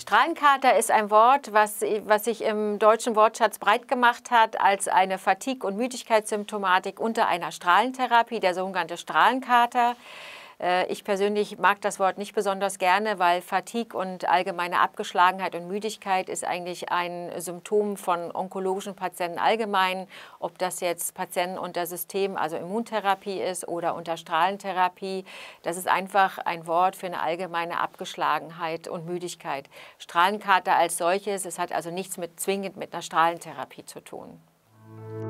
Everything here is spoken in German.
Strahlenkater ist ein Wort, was sich im deutschen Wortschatz breit gemacht hat als eine Fatigue- und Müdigkeitssymptomatik unter einer Strahlentherapie, der sogenannte Strahlenkater. Ich persönlich mag das Wort nicht besonders gerne, weil Fatigue und allgemeine Abgeschlagenheit und Müdigkeit ist eigentlich ein Symptom von onkologischen Patienten allgemein. Ob das jetzt Patienten unter System, also Immuntherapie ist oder unter Strahlentherapie, das ist einfach ein Wort für eine allgemeine Abgeschlagenheit und Müdigkeit. Strahlenkater als solches, es hat also nichts zwingend mit einer Strahlentherapie zu tun.